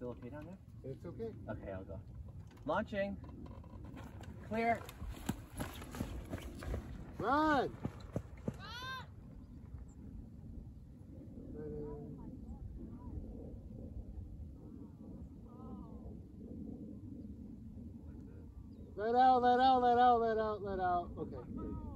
still okay down there? It's okay. Okay, I'll go. Launching. Clear. Run! Let out, let out, let out, let out, let out. Okay.